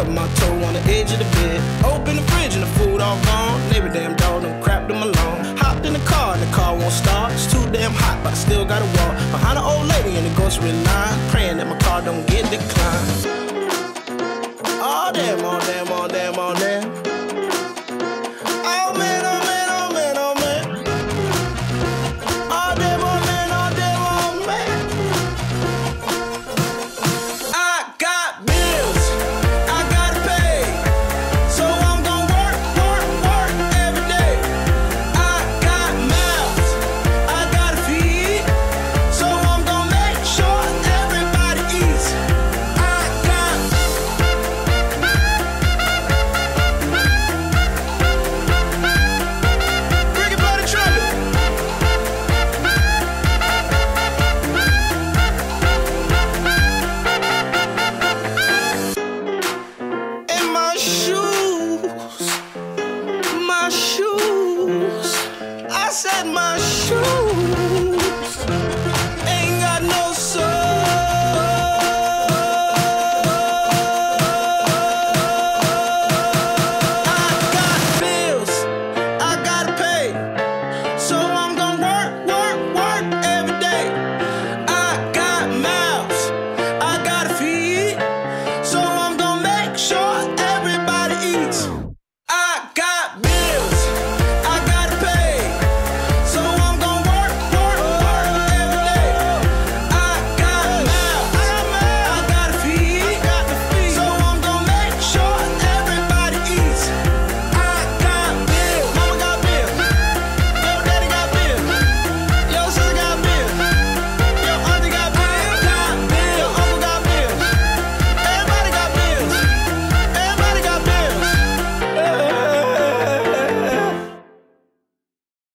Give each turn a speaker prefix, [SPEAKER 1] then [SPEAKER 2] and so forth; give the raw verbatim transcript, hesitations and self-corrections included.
[SPEAKER 1] Stub my toe on the edge of the bed. Open the fridge and the food all gone. Neighbor damn dog done crapped them alone. Hopped in the car and the car won't start. It's too damn hot, but I still gotta walk behind an old lady in the grocery line.